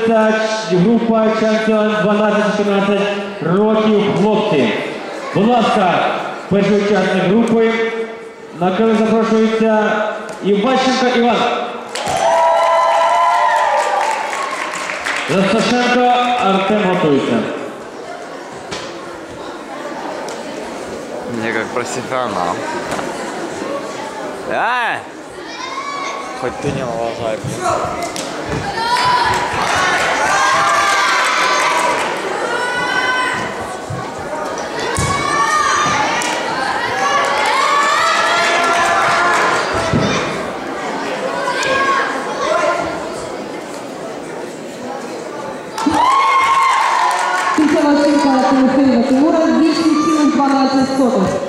запрошується група чемпіон 12-14 років хлопці. Будь ласка, перший учасник групи. На килим запрошується Іващенко Іван. Засташенко Артем готується. Мне как профессионал. Хоть ты не налажай. Кінцева оцінка Тимофієва Тимура 8,12.